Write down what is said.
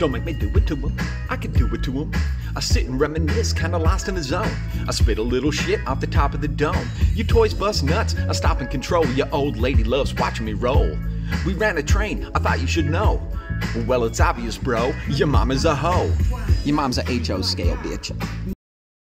Don't make me do it to him, I can do it to him. I sit and reminisce, kinda lost in the zone. I spit a little shit off the top of the dome. You toys bust nuts, I stop and control. Your old lady loves watching me roll. We ran a train, I thought you should know. Well, it's obvious, bro, your mom is a hoe. Your mom's a HO scale, bitch.